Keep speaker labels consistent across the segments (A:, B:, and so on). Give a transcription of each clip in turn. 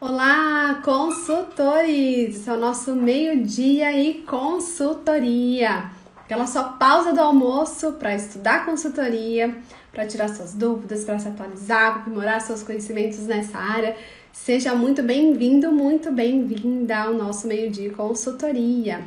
A: Olá, consultores! Esse é o nosso meio-dia e consultoria. Aquela sua pausa do almoço para estudar consultoria, para tirar suas dúvidas, para se atualizar, para aprimorar seus conhecimentos nessa área. Seja muito bem-vindo, muito bem-vinda ao nosso meio-dia e consultoria.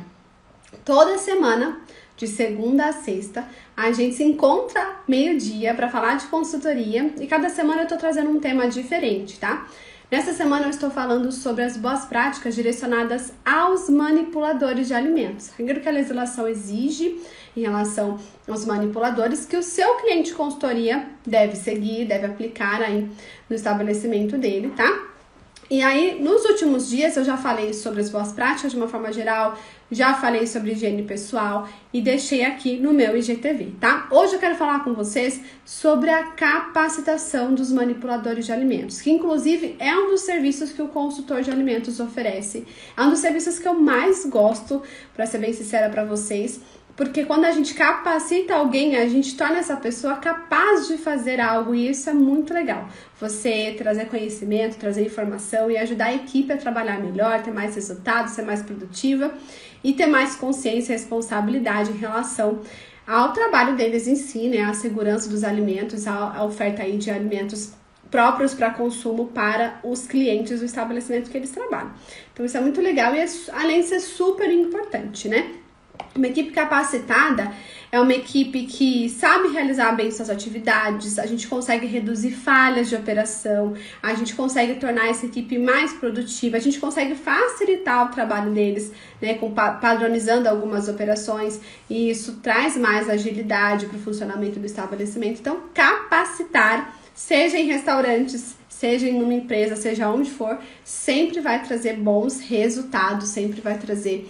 A: Toda semana, de segunda a sexta, a gente se encontra meio-dia para falar de consultoria e cada semana eu tô trazendo um tema diferente, tá? Nessa semana eu estou falando sobre as boas práticas direcionadas aos manipuladores de alimentos. Aquilo que a legislação exige em relação aos manipuladores que o seu cliente de consultoria deve seguir, deve aplicar aí no estabelecimento dele, tá? E aí, nos últimos dias eu já falei sobre as boas práticas de uma forma geral, já falei sobre higiene pessoal e deixei aqui no meu IGTV, tá? Hoje eu quero falar com vocês sobre a capacitação dos manipuladores de alimentos, que inclusive é um dos serviços que o consultor de alimentos oferece. É um dos serviços que eu mais gosto, para ser bem sincera para vocês, porque quando a gente capacita alguém, a gente torna essa pessoa capaz de fazer algo e isso é muito legal. Você trazer conhecimento, trazer informação e ajudar a equipe a trabalhar melhor, ter mais resultados, ser mais produtiva e ter mais consciência e responsabilidade em relação ao trabalho deles em si, né? A segurança dos alimentos, a oferta aí de alimentos próprios para consumo para os clientes do estabelecimento que eles trabalham. Então isso é muito legal e além de ser super importante, né? Uma equipe capacitada é uma equipe que sabe realizar bem suas atividades, a gente consegue reduzir falhas de operação, a gente consegue tornar essa equipe mais produtiva, a gente consegue facilitar o trabalho deles, né, padronizando algumas operações, e isso traz mais agilidade para o funcionamento do estabelecimento. Então, capacitar, seja em restaurantes, seja em uma empresa, seja onde for, sempre vai trazer bons resultados, sempre vai trazer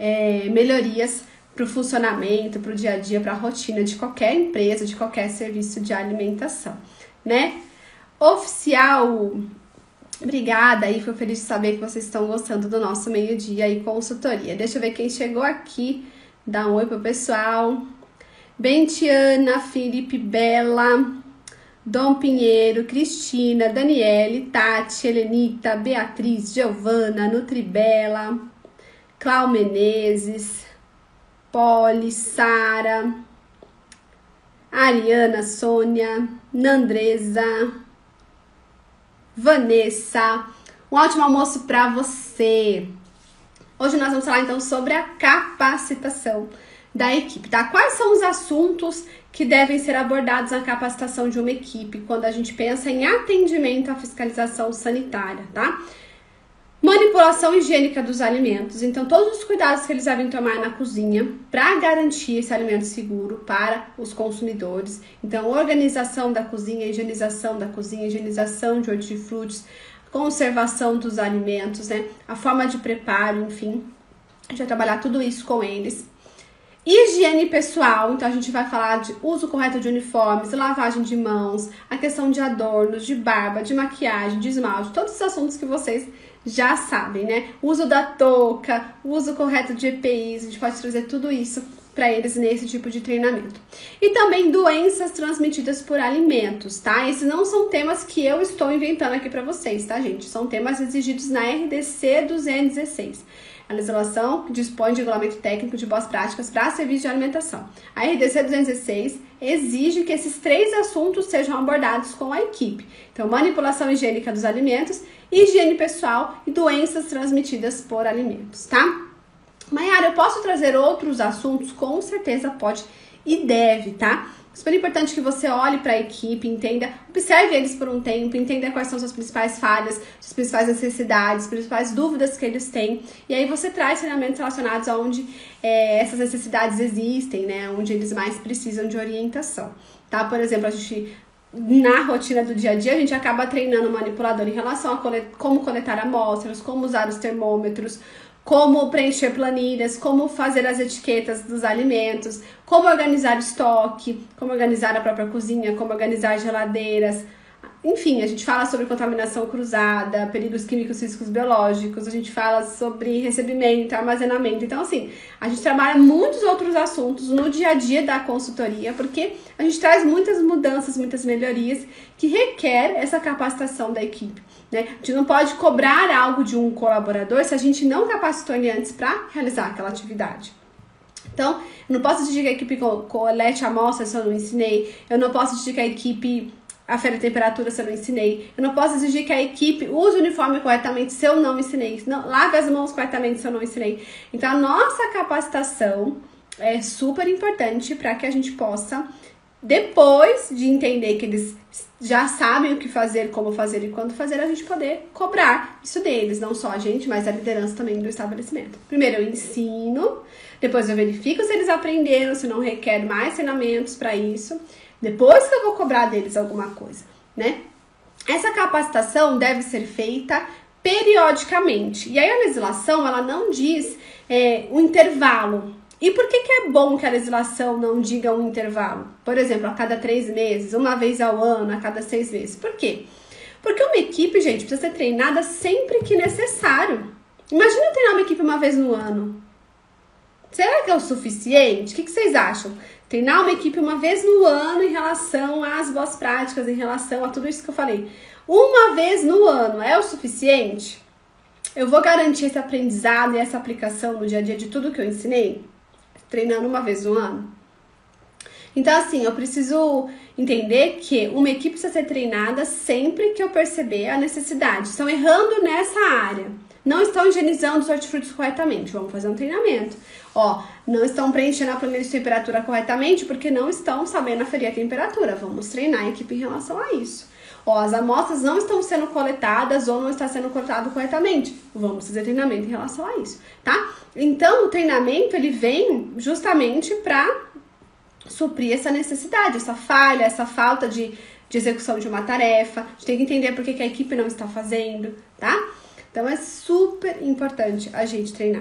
A: melhorias para o funcionamento, para o dia a dia, para a rotina de qualquer empresa, de qualquer serviço de alimentação, né? Oficial, obrigada aí, fico feliz de saber que vocês estão gostando do nosso meio-dia e consultoria. Deixa eu ver quem chegou aqui, dá um oi pro pessoal. Bentiana, Felipe, Bela, Dom Pinheiro, Cristina, Daniele, Tati, Helenita, Beatriz, Giovana, Nutribela, Clau Menezes, Poli, Sara, Ariana, Sônia, Nandresa, Vanessa. Um ótimo almoço para você. Hoje nós vamos falar então sobre a capacitação da equipe, tá? Quais são os assuntos que devem ser abordados na capacitação de uma equipe quando a gente pensa em atendimento à fiscalização sanitária, tá? Manipulação higiênica dos alimentos, então todos os cuidados que eles devem tomar na cozinha para garantir esse alimento seguro para os consumidores. Então, organização da cozinha, higienização de hortifrutis, conservação dos alimentos, né? A forma de preparo, enfim, a gente vai trabalhar tudo isso com eles. Higiene pessoal, então a gente vai falar de uso correto de uniformes, lavagem de mãos, a questão de adornos, de barba, de maquiagem, de esmalte, todos os assuntos que vocês já sabem, né? Uso da touca, uso correto de EPIs, a gente pode trazer tudo isso para eles nesse tipo de treinamento. E também doenças transmitidas por alimentos, tá? Esses não são temas que eu estou inventando aqui para vocês, tá, gente? São temas exigidos na RDC 216. A legislação dispõe de regulamento técnico de boas práticas para serviços de alimentação. A RDC 216 exige que esses 3 assuntos sejam abordados com a equipe. Então, manipulação higiênica dos alimentos, higiene pessoal e doenças transmitidas por alimentos, tá? Maiara, eu posso trazer outros assuntos? Com certeza pode e deve, tá? Super importante que você olhe para a equipe, entenda, observe eles por um tempo, entenda quais são suas principais falhas, suas principais necessidades, as principais dúvidas que eles têm. E aí você traz treinamentos relacionados a onde essas necessidades existem, né? Onde eles mais precisam de orientação, tá? Por exemplo, a gente, na rotina do dia a dia, a gente acaba treinando o manipulador em relação a como coletar amostras, como usar os termômetros, como preencher planilhas, como fazer as etiquetas dos alimentos, como organizar estoque, como organizar a própria cozinha, como organizar geladeiras, Enfim, a gente fala sobre contaminação cruzada, perigos químicos, riscos biológicos, a gente fala sobre recebimento, armazenamento. Então, assim, a gente trabalha muitos outros assuntos no dia a dia da consultoria, porque a gente traz muitas mudanças, muitas melhorias que requer essa capacitação da equipe, né? A gente não pode cobrar algo de um colaborador se a gente não capacitou ele antes para realizar aquela atividade. Então, eu não posso exigir que a equipe colete amostra se eu não ensinei, eu não posso exigir que a equipe afere a temperatura se eu não ensinei, eu não posso exigir que a equipe use o uniforme corretamente se eu não ensinei, lave as mãos corretamente se eu não ensinei. Então, a nossa capacitação é super importante para que a gente possa, depois de entender que eles já sabem o que fazer, como fazer e quando fazer, a gente poder cobrar isso deles, não só a gente, mas a liderança também do estabelecimento. Primeiro eu ensino, depois eu verifico se eles aprenderam, se não requer mais treinamentos para isso, depois que eu vou cobrar deles alguma coisa, né? Essa capacitação deve ser feita periodicamente. E aí a legislação, ela não diz o intervalo. E por que é bom que a legislação não diga um intervalo? Por exemplo, a cada 3 meses, uma vez ao ano, a cada 6 meses. Por quê? Porque uma equipe, gente, precisa ser treinada sempre que necessário. Imagina treinar uma equipe uma vez no ano. Será que é o suficiente? O que vocês acham? Treinar uma equipe uma vez no ano em relação às boas práticas, em relação a tudo isso que eu falei. Uma vez no ano é o suficiente? Eu vou garantir esse aprendizado e essa aplicação no dia a dia de tudo que eu ensinei? Treinando uma vez no ano? Então, assim, eu preciso entender que uma equipe precisa ser treinada sempre que eu perceber a necessidade. Estão errando nessa área. Não estão higienizando os hortifrutis corretamente. Vamos fazer um treinamento. Não estão preenchendo a planilha de temperatura corretamente porque não estão sabendo aferir a temperatura. Vamos treinar a equipe em relação a isso. As amostras não estão sendo coletadas ou não está sendo coletado corretamente. Vamos fazer treinamento em relação a isso, tá? Então, o treinamento, ele vem justamente para suprir essa necessidade, essa falha, essa falta de execução de uma tarefa. A gente tem que entender por que a equipe não está fazendo, tá? Então, é super importante a gente treinar.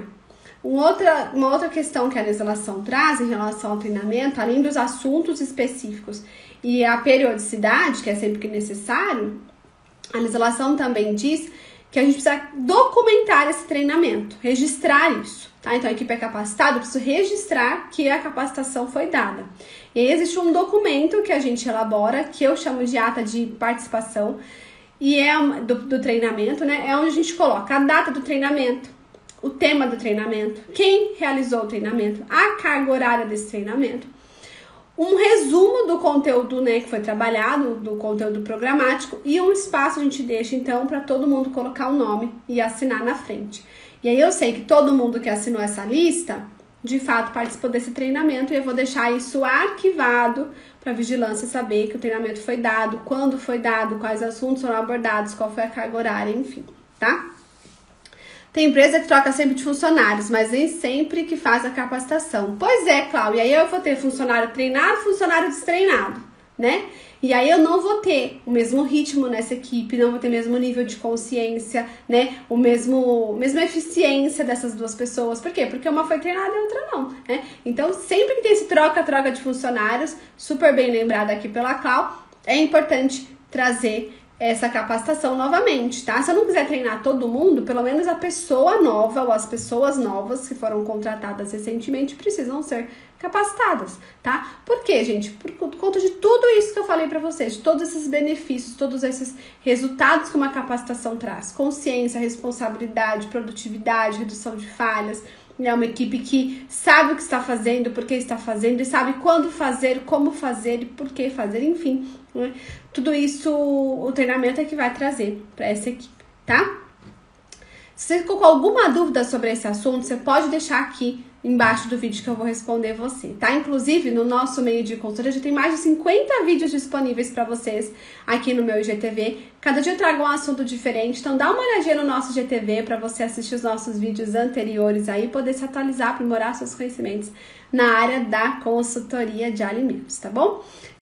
A: Uma outra questão que a legislação traz em relação ao treinamento, além dos assuntos específicos e a periodicidade, que é sempre que necessário, a legislação também diz que a gente precisa documentar esse treinamento, registrar isso, tá? Então, a equipe é capacitada, eu preciso registrar que a capacitação foi dada. E aí, existe um documento que a gente elabora, que eu chamo de ata de participação, e é do treinamento, né? É onde a gente coloca a data do treinamento, o tema do treinamento, quem realizou o treinamento, a carga horária desse treinamento, um resumo do conteúdo, né, que foi trabalhado, do conteúdo programático, e um espaço a gente deixa, então, para todo mundo colocar o nome e assinar na frente. E aí eu sei que todo mundo que assinou essa lista, de fato, participou desse treinamento, e eu vou deixar isso arquivado para a vigilância saber que o treinamento foi dado, quando foi dado, quais assuntos foram abordados, qual foi a carga horária, enfim, tá? Tem empresa que troca sempre de funcionários, mas nem sempre que faz a capacitação. Pois é, Cláudia, e aí eu vou ter funcionário treinado, funcionário destreinado, né? E aí eu não vou ter o mesmo ritmo nessa equipe, não vou ter o mesmo nível de consciência, né? Mesma eficiência dessas duas pessoas. Por quê? Porque uma foi treinada e a outra não, né? Então, sempre que tem esse troca de funcionários, super bem lembrado aqui pela Cláudia, é importante trazer essa capacitação novamente, tá? Se eu não quiser treinar todo mundo, pelo menos a pessoa nova ou as pessoas novas que foram contratadas recentemente precisam ser capacitadas, tá? Por quê, gente? Por conta de tudo isso que eu falei pra vocês, de todos esses benefícios, todos esses resultados que uma capacitação traz. Consciência, responsabilidade, produtividade, redução de falhas. É uma equipe que sabe o que está fazendo, por que está fazendo, e sabe quando fazer, como fazer e por que fazer, enfim. Né? Tudo isso o treinamento é que vai trazer para essa equipe, tá? Se você ficou com alguma dúvida sobre esse assunto, você pode deixar aqui embaixo do vídeo que eu vou responder você, tá? Inclusive, no nosso meio de consultoria já tem mais de 50 vídeos disponíveis para vocês aqui no meu IGTV. Cada dia eu trago um assunto diferente, então dá uma olhadinha no nosso IGTV para você assistir os nossos vídeos anteriores aí, poder se atualizar, aprimorar seus conhecimentos na área da consultoria de alimentos, tá bom?